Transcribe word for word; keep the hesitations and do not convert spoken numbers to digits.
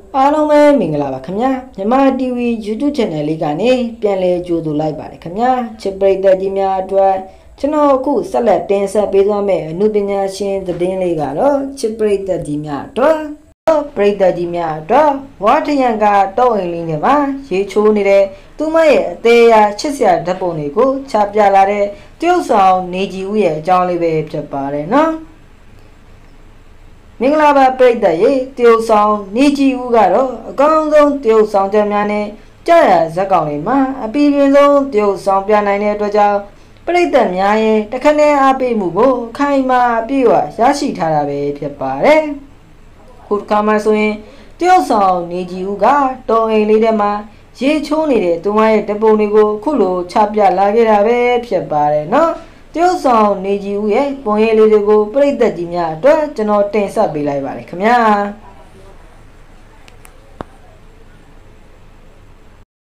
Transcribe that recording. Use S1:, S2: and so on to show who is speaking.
S1: အားလုံးပဲမင်္ဂလာပါခင်ဗျာမြန်မာ တီ ဗီ YouTube Channel လေးကနေပြန်လည်ကြိုဆိုလိုက်ပါတယ်ခင်ဗျာချစ်ပရိသတ်ကြီးများအတွက်ကျွန်တော်အခုဆက်လက်တင်ဆက်ပေးသွားမယ့်အမှုပညာရှင်သတင်းလေးကတော့ချစ်ပရိသတ်ကြီးများအတွက်ပရိသတ်ကြီးများအတွက်ဝါထရန်ကတောက်အိမ်လေးနဲ့ပါရေချိုးနေတဲ့သူမရဲ့အသေးအချစ်စရာဓာတ်ပုံတွေကိုချပြလာတဲ့တရုတ်ဆောင်နေကြီးဦးရဲ့အကြောင်းလေးပဲဖြစ်ပါတယ်နော်မင်္ဂလာပါပရိသတ်ရေတရုတ်ဆောင်နေကြီးဦးကတော့အကောင်းဆုံးတရုတ်ဆောင်ချက်များနဲ့ကြားရဇက်ကောင်တွေမှာအပီပြင်းဆုံးတရုတ်ဆောင်ပြနိုင်တဲ့အတွက်ကြောင့်ပရိသတ်များရဲ့တခနဲ့အားပေးမှုကိုခိုင်မာအပြည့်အဝရရှိထားတာပဲဖြစ်ပါတယ်ခုတစ်ခါမှဆိုရင်တရုတ်ဆောင်နေကြီးဦးကတော်အိမ်လေးထဲမှာရေချိုးနေတဲ့သူမရဲ့တပုံတွေကိုခုလိုချပြလာခဲ့တာပဲဖြစ်ပါတယ်နော်တရုတ်ဆောင်နေကြီးဦးရဲ့ပုံရိပ်လေးတွေကိုပရိသတ်ကြီးများအတွက်ကျွန်တော်တင်ဆက်ပေးလိုက်ပါတယ်ခင်ဗျာ